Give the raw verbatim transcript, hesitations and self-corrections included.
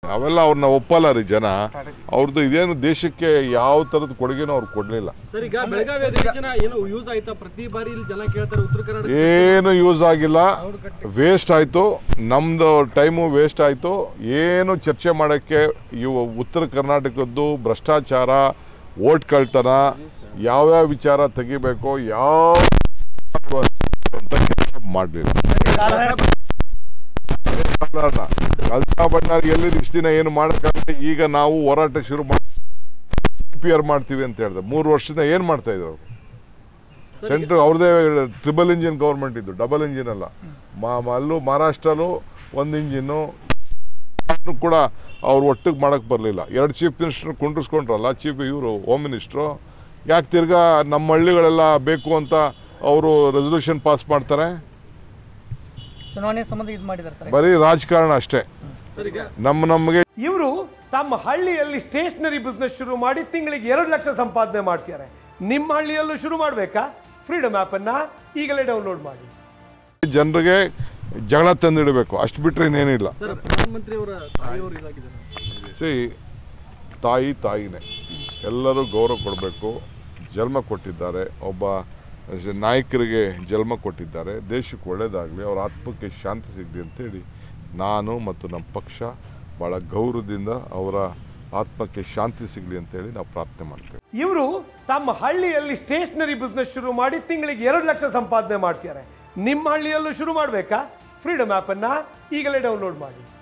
ಅವೆಲ್ಲ ಅವ್ರನ್ನ ಒಪ್ಪಲ್ಲ ರೀ ಜನ. ಅವ್ರದ್ದು ಇದೇನು ದೇಶಕ್ಕೆ ಯಾವ ಥರದ ಕೊಡುಗೆನೂ ಅವ್ರು ಕೊಡಲಿಲ್ಲ. ಏನು ಯೂಸ್ ಆಗಿಲ್ಲ, ವೇಸ್ಟ್ ಆಯಿತು, ನಮ್ಮದು ಟೈಮು ವೇಸ್ಟ್ ಆಯಿತು. ಏನು ಚರ್ಚೆ ಮಾಡೋಕ್ಕೆ ಇವು ಉತ್ತರ ಕರ್ನಾಟಕದ್ದು ಭ್ರಷ್ಟಾಚಾರ, ಓಟ್ ಕಳ್ತನ, ಯಾವ್ಯಾವ ವಿಚಾರ ತೆಗಿಬೇಕೋ ಯಾವ ಅಂತ ಕೆಲಸ ಮಾಡಲಿಲ್ಲ. ಕಲ್ತಾ ಬಣ್ಣಾರ್ ಎಲ್ಲಿ ಇಷ್ಟು ದಿನ ಏನು ಮಾಡೋಕ್ಕಾಗುತ್ತೆ. ಈಗ ನಾವು ಹೋರಾಟ ಶುರು ಮಾಡಿ ಪಿ ಆರ್ ಮಾಡ್ತೀವಿ ಅಂತ ಹೇಳಿದೆ. ಮೂರು ವರ್ಷದಿಂದ ಏನು ಮಾಡ್ತಾ ಇದ್ರು ಅವರು? ಸೆಂಟ್ರಲ್ ಅವ್ರದೇ ಟ್ರಿಬಲ್ ಇಂಜಿನ್ ಗೌರ್ಮೆಂಟ್ ಇದ್ದು, ಡಬಲ್ ಇಂಜಿನ್ ಅಲ್ಲ. ಮಾ ಅಲ್ಲೂ ಮಹಾರಾಷ್ಟ್ರಲ್ಲೂ ಒಂದು ಇಂಜಿನ್ನು ಕೂಡ ಅವ್ರು ಒಟ್ಟಿಗೆ ಮಾಡೋಕ್ಕೆ ಬರಲಿಲ್ಲ. ಎರಡು ಚೀಫ್ ಮಿನಿಸ್ಟರ್ ಕುಂಡ್ರಿಸ್ಕೊಂಡ್ರಲ್ಲ, ಚೀಫ್ ಇವರು ಹೋಮ್ ಮಿನಿಸ್ಟ್ರು. ಯಾಕೆ ತಿರ್ಗಾ ನಮ್ಮ ಹಳ್ಳಿಗಳೆಲ್ಲ ಬೇಕು ಅಂತ ಅವರು ರೆಸಲ್ಯೂಷನ್ ಪಾಸ್ ಮಾಡ್ತಾರೆ? ಚುನಾವಣೆ ಸಂಬಂಧ ಇದು ಮಾಡಿದ್ದಾರೆ ಸರ್. ಬರೀ ರಾಜಕಾರಣ ಅಷ್ಟೇ. ನಮ್ಮ ನಮಗೆ ಇವರು ತಮ್ಮ ಹಳ್ಳಿಯಲ್ಲಿ ಸ್ಟೇಷನರಿ ಬಿಸ್ನೆಸ್ ಶುರು ಮಾಡಿ ತಿಂಗಳಿಗೆ ಎರಡು ಲಕ್ಷ ಸಂಪಾದನೆ ಮಾಡ್ತಾರೆ. ನಿಮ್ಮ ಹಳ್ಳಿಯಲ್ಲೂ ಶುರು ಮಾಡಬೇಕಾ? ಫ್ರೀಡಮ್ ಆ್ಯಪನ್ನು ಈಗಲೇ ಡೌನ್ಲೋಡ್ ಮಾಡಿ. ಜನರಿಗೆ ಜಗಳ ತಂದಿಡಬೇಕು, ಅಷ್ಟು ಬಿಟ್ಟರೆ ಇನ್ನೇನಿಲ್ಲ. ಸಿ ತಾಯಿ ತಾಯಿನೇ, ಎಲ್ಲರೂ ಗೌರವ ಕೊಡಬೇಕು. ಜನ್ಮ ಕೊಟ್ಟಿದ್ದಾರೆ, ಒಬ್ಬ ನಾಯಕರಿಗೆ ಜನ್ಮ ಕೊಟ್ಟಿದ್ದಾರೆ. ದೇಶಕ್ಕೆ ಒಳ್ಳೆಯದಾಗಲಿ, ಅವ್ರ ಆತ್ಮಕ್ಕೆ ಶಾಂತಿ ಸಿಗಲಿ ಅಂತೇಳಿ ನಾನು ಮತ್ತು ನಮ್ಮ ಪಕ್ಷ ಭಾಳ ಗೌರವದಿಂದ ಅವರ ಆತ್ಮಕ್ಕೆ ಶಾಂತಿ ಸಿಗಲಿ ಅಂತೇಳಿ ನಾವು ಪ್ರಾರ್ಥನೆ ಮಾಡ್ತೇವೆ. ಇವರು ತಮ್ಮ ಹಳ್ಳಿಯಲ್ಲಿ ಸ್ಟೇಷನರಿ ಬಿಸ್ನೆಸ್ ಶುರು ಮಾಡಿ ತಿಂಗಳಿಗೆ ಎರಡು ಲಕ್ಷ ಸಂಪಾದನೆ ಮಾಡ್ತಾರೆ. ನಿಮ್ಮ ಹಳ್ಳಿಯಲ್ಲೂ ಶುರು ಮಾಡಬೇಕಾ? ಫ್ರೀಡಮ್ ಆ್ಯಪನ್ನು ಈಗಲೇ ಡೌನ್ಲೋಡ್ ಮಾಡಿ.